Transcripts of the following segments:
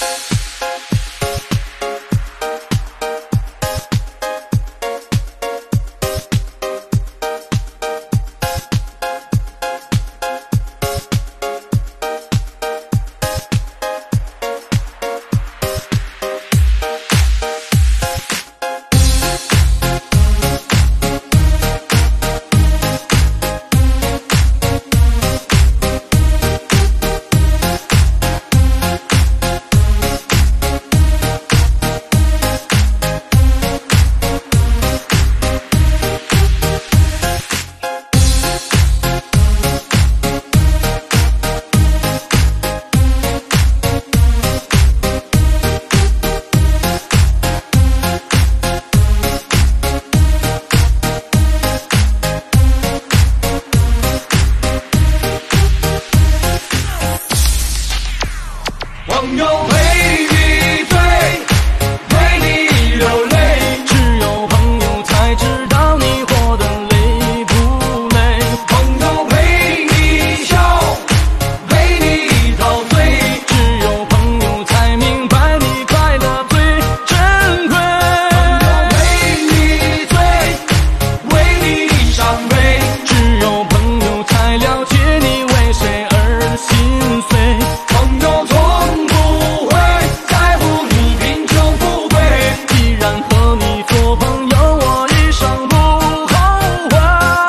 朋友陪你醉，陪你流泪，只有朋友才知道你活得累不累。朋友陪你笑，陪你陶醉，只有朋友才明白你快乐最珍贵。朋友陪你醉，为你伤悲，只有朋友才了解你为谁而心碎。朋友从不会在乎你贫穷富贵，既然和你做朋友，我一生不后悔。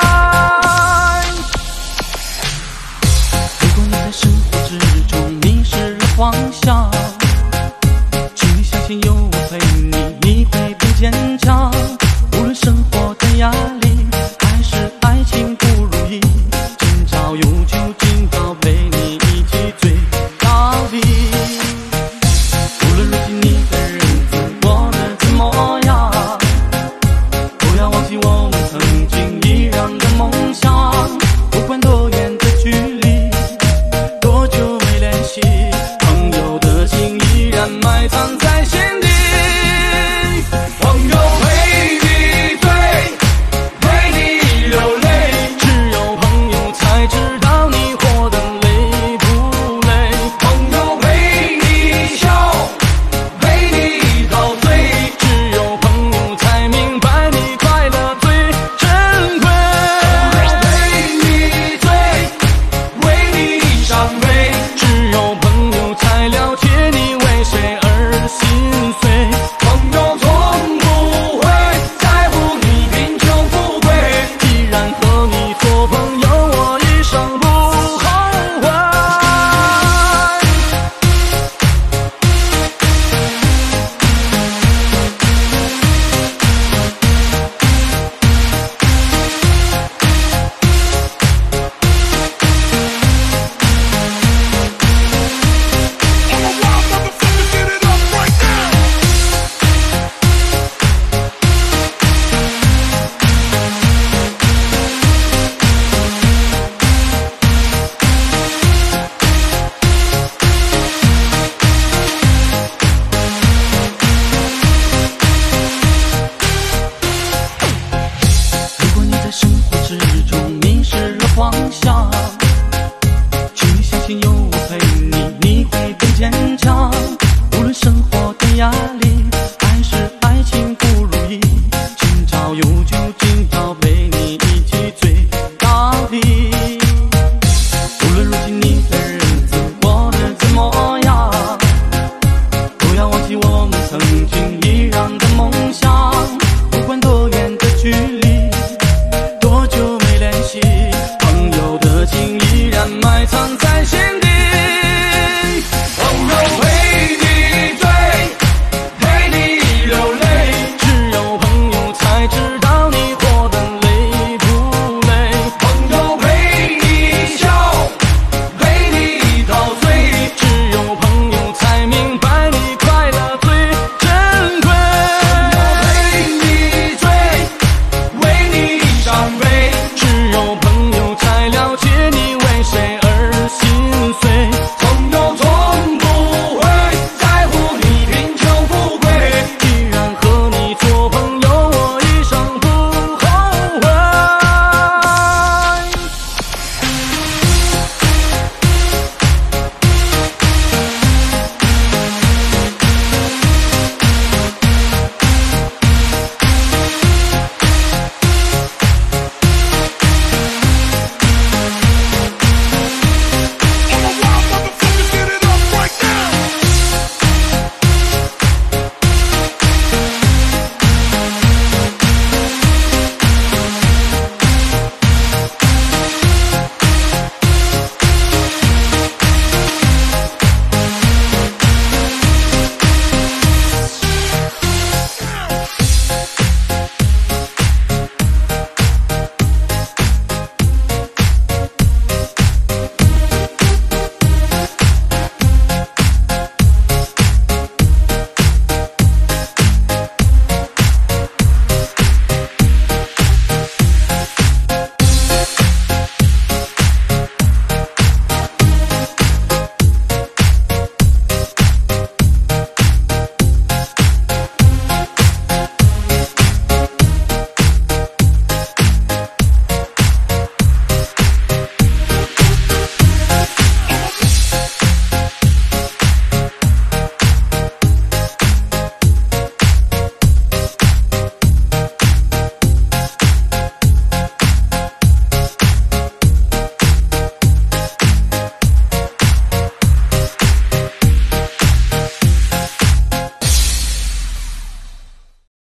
如果你在生活之中迷失了方向，请相信有我陪你，你会更坚强。无论生活的压力，还是爱情不如意，今朝有酒今朝陪你一起醉到底。无论如今你的日子过得怎么样，不要忘记我们曾经一样的梦想。不管多远的距离，多久没联系，朋友的情依然埋藏在心底。朋友陪你醉，陪你流泪，只有朋友才知道你活得累不累。朋友陪你笑，陪你陶醉，只有朋友才明白你快乐最珍贵。朋友陪你醉，为你伤悲，只有朋友才了解你为谁而心碎。朋友从不会在乎你贫穷富贵，既然和你做朋友，我一生不后悔。如果你在生活之中迷失了方向，请相信有我陪你，你会更坚强。无论生活的压力，还是爱情不如意，今朝有酒今朝陪你一起醉到底。无论如今你的日子过得怎么样，不要忘记我们曾经一样的梦想。不管多远的距离，多久没联系，朋友的情依然埋藏在心底。